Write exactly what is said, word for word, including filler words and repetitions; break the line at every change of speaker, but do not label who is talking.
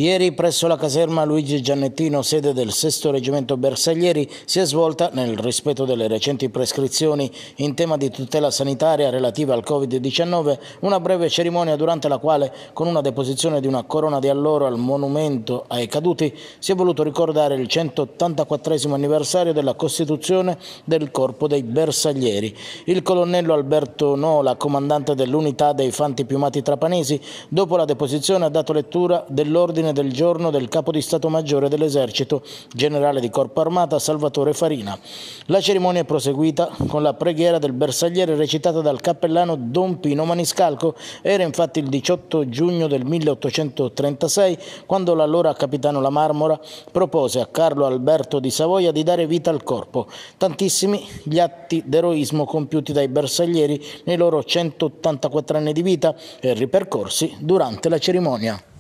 Ieri presso la caserma Luigi Giannettino, sede del sesto Reggimento Bersaglieri, si è svolta, nel rispetto delle recenti prescrizioni in tema di tutela sanitaria relativa al Covid diciannove, una breve cerimonia durante la quale, con una deposizione di una corona di alloro al monumento ai caduti, si è voluto ricordare il centottantaquattresimo anniversario della costituzione del Corpo dei Bersaglieri. Il colonnello Alberto Nola, comandante dell'unità dei Fanti Piumati Trapanesi, dopo la deposizione ha dato lettura dell'ordine del giorno del Capo di Stato Maggiore dell'Esercito, generale di Corpo Armata Salvatore Farina. La cerimonia è proseguita con la preghiera del bersagliere recitata dal cappellano Don Pino Maniscalco. Era infatti il diciotto giugno del milleottocentotrentasei quando l'allora capitano La Marmora propose a Carlo Alberto di Savoia di dare vita al corpo. Tantissimi gli atti d'eroismo compiuti dai bersaglieri nei loro centottantaquattro anni di vita e ripercorsi durante la cerimonia.